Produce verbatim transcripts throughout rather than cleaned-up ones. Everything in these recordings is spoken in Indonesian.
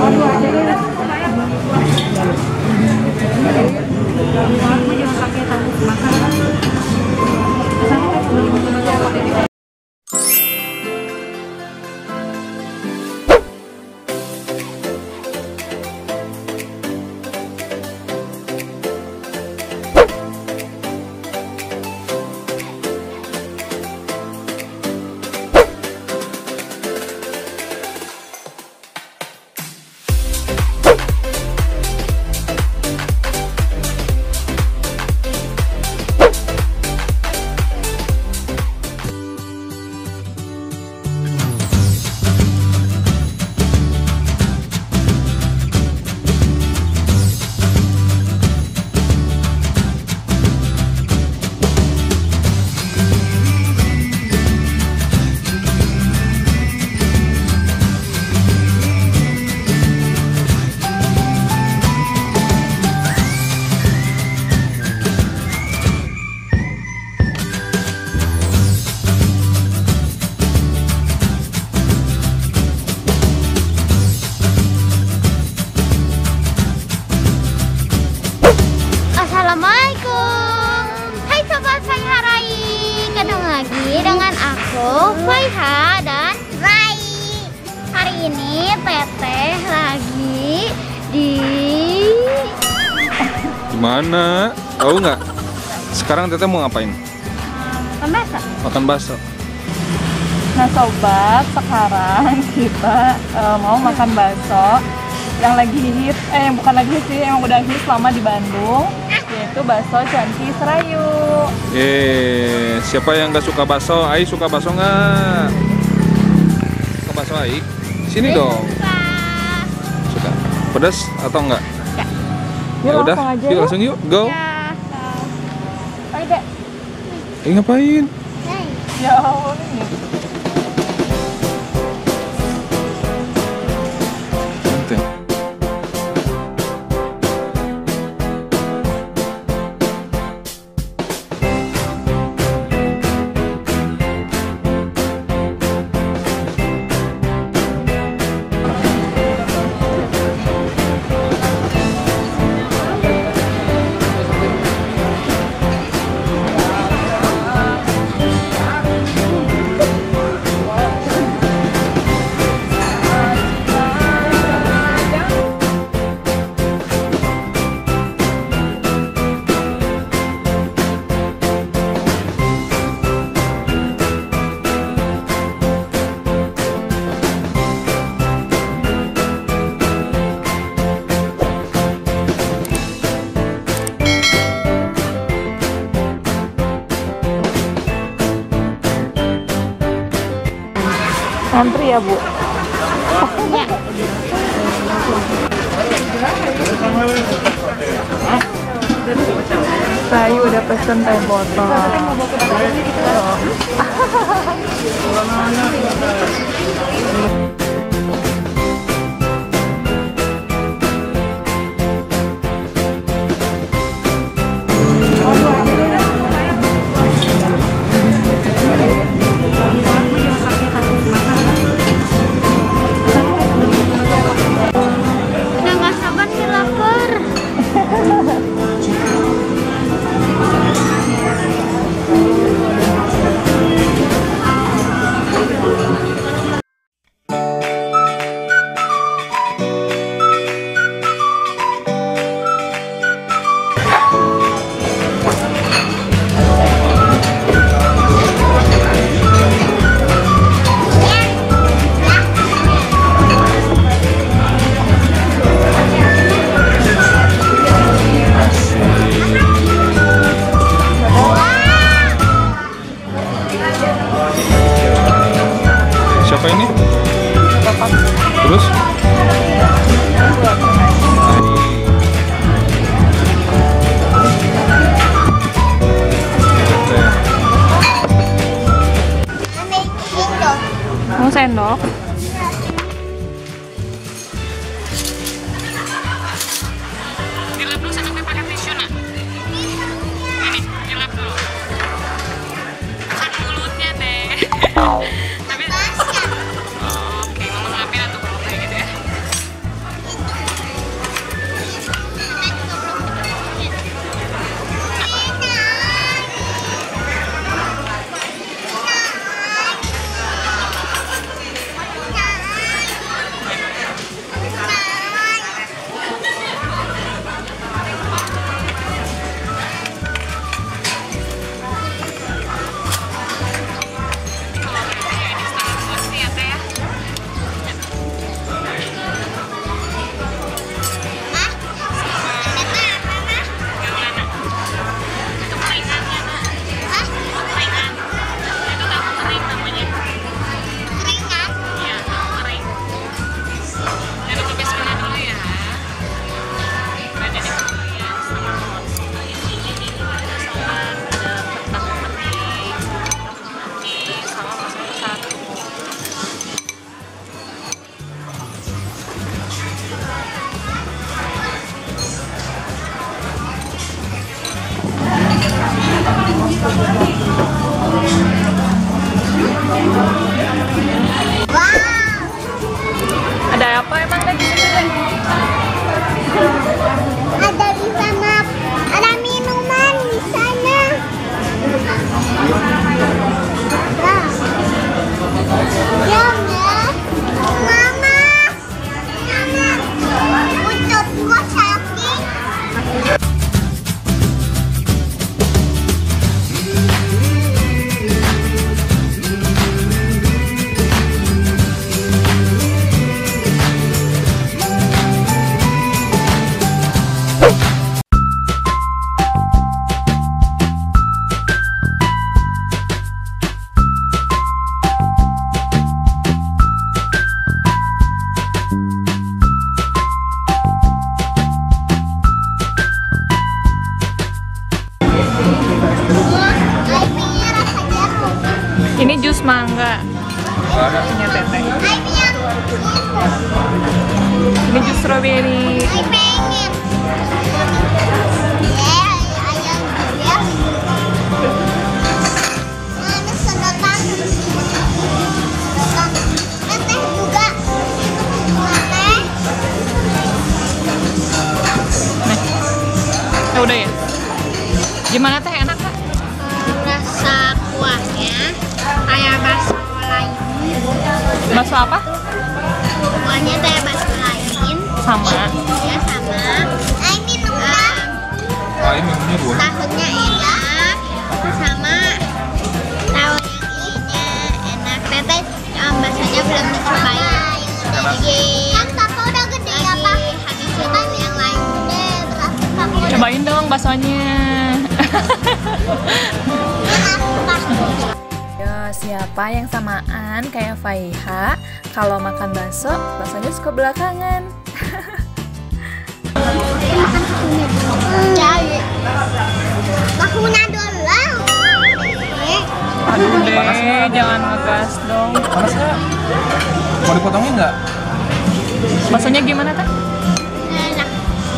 Faiha dan Rai. Hari ini Teteh lagi di Gimana? Tahu nggak? Sekarang Teteh mau ngapain? Makan bakso. Makan bakso. Nah sobat, sekarang kita uh, mau makan bakso yang lagi hit, eh yang bukan lagi hit sih, yang udah hit selama di Bandung, yaitu bakso Cuanki Serayu. Eh, siapa yang nggak suka bakso? Ai suka bakso nggak? Suka bakso Ai? Sini Saya dong. suka. Suka. Pedas atau enggak? Ya. Ya Yuk, udah, langsung aja yuk yuk. langsung yuk, go. Ya. Ayo dek. Eh, ngapain? Hey. Ya Allah ini. Santai. Antri ya Bu. Ya. Saya udah pesen teh botol. Udah nggak sabar nih, lapar. Siapa ini? Terus? Mau sendok? Dilap dulu sampai pakai tisu nak. Ini dilap dulu. Bukan mulutnya deh. Tapi oh, oke, mama ngelapin atau kayak gitu ya. Nggak ada. Punya teteh. Ini jus strawberry. Ya udah ya. Gimana teh, enak Kak? Rasa kuahnya kayak bakso lain. Bakso apa? Kuahnya kayak bakso lain. Sama. Ya sama. Ayo minum kan? Ah, ini minumnya dua. Tahunya enak. Sama tahu yang ininya enak. Teteh um, baksonya belum dicobain. Jadi kan papa udah gede apa? Habisin yang lain deh. Berarti papa udah Cobain dong baksonya. Yo, siapa yang samaan kayak Faiha? Kalau makan bakso, baksonya suka belakangan. Jadi tahunya dulu. Aduh deh, Panas nggak? jangan ngegas dong. Panas nggak? Mau dipotongin nggak? Baksonya gimana teh? Enak.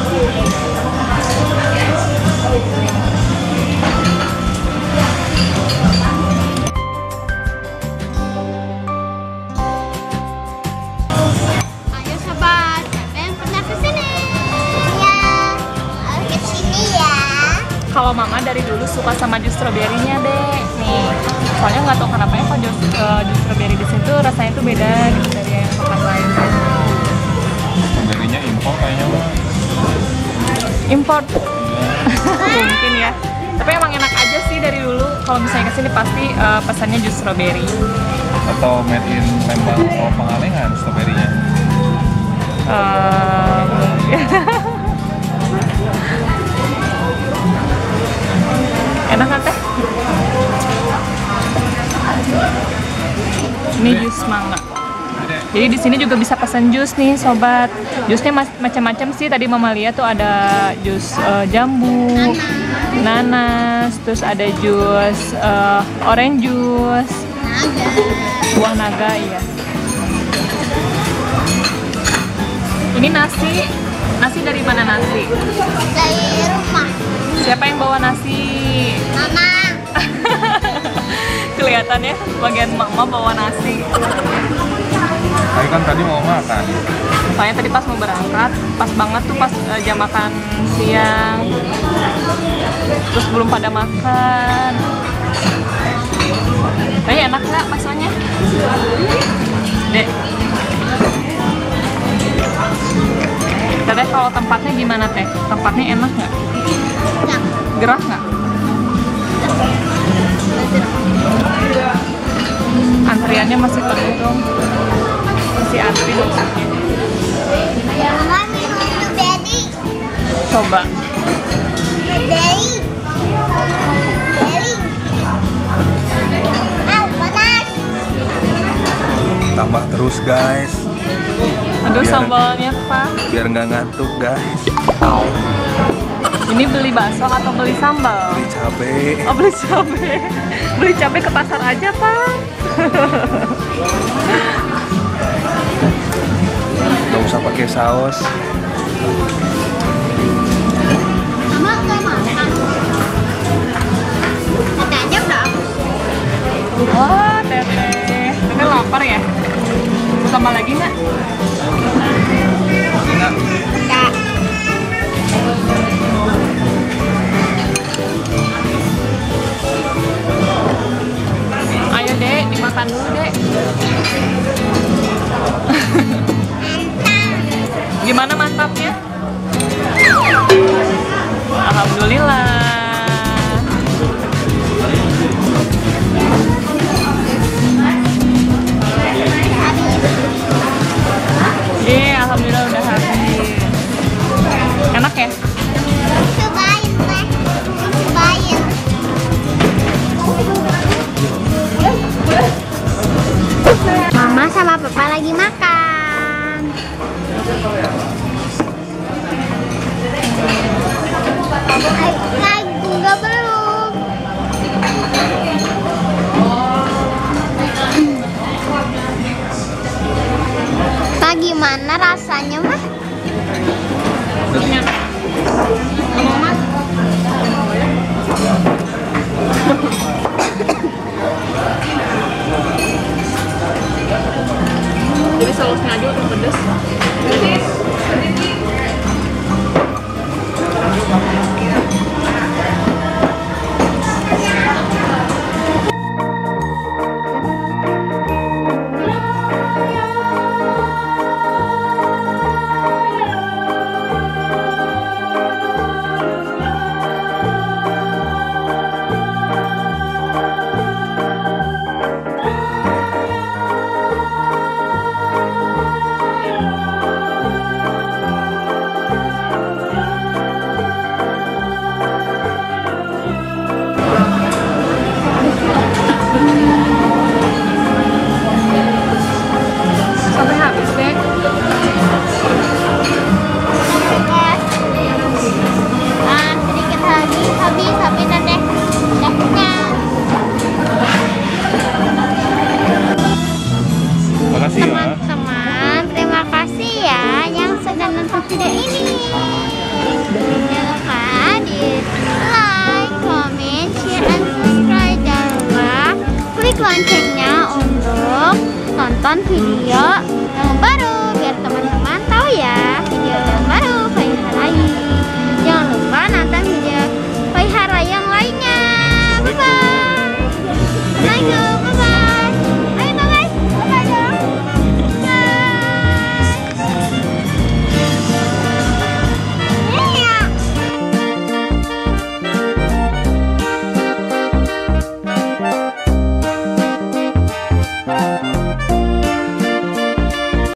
Ayo sobat, siapa yang pernah kesini? Ya, kesini ya. Kalau mama dari dulu suka sama jus stroberinya deh. Nih, soalnya nggak tahu kenapa ya kalau jus, eh, jus stroberi di situ rasanya tuh beda gitu dari yang tempat lain. Stroberinya impor kayaknya mah. Import. Mungkin ya. Tapi emang enak aja sih dari dulu. Kalau misalnya kesini pasti eh, pesannya jus stroberi. Atau made in Lembang atau Pangalengan stroberinya. Eh, enak kan teh? Ini jus mangga. Jadi di sini juga bisa pesan jus nih sobat. Jusnya mas- macam-macam sih. Tadi mama lihat tuh ada jus eh, jambu, nanas, terus ada jus eh, orange juice, buah naga iya. Ini nasi, nasi dari mana nasi? Dari rumah. Siapa yang bawa nasi? Mama. Kelihatannya bagian mama bawa nasi. Saya kan tadi mau makan. Soalnya tadi pas mau berangkat, pas banget tuh pas eh, jam makan siang. Terus belum pada makan. Kayaknya enak nggak baksonya? Dek. Teteh kalau tempatnya gimana teh? Tempatnya enak nggak? Enak. Gerah nggak? Antriannya masih penuh dong. Masih antri maksudnya. Mama minum strawberry. Coba. Strawberry. Strawberry. Ah, panas. Tambah terus guys. Aduh Biar- sambalnya Pak. Biar nggak ngantuk guys. Ini beli bakso atau beli sambal? Beli cabe. Oh beli cabe. Beli cabe ke pasar aja Pak. Gak usah pakai saus. Mama nggak makan. Katanya udah habis. Wah teteh. Teteh lapar ya? Mau tambah lagi nggak? Enak. Kak. Ayo dek, dimakan dulu dek. Gimana mantapnya? Alhamdulillah. Iya, alhamdulillah udah habis. Enak ya? Cobain teh. Cobain. Mama sama papa lagi makan. Ayo, rasanya mah? Ini mau mas? Jadi sausnya aja udah pedes. Sampai habis deh. Ah, sedikit lagi habis, habis nanti udah kenyang. Makasih ya. Teman-teman, terima kasih ya yang sudah nonton video ini. Jangan lupa di like, comment, share, and subscribe. Jangan lupa klik loncengnya untuk tonton video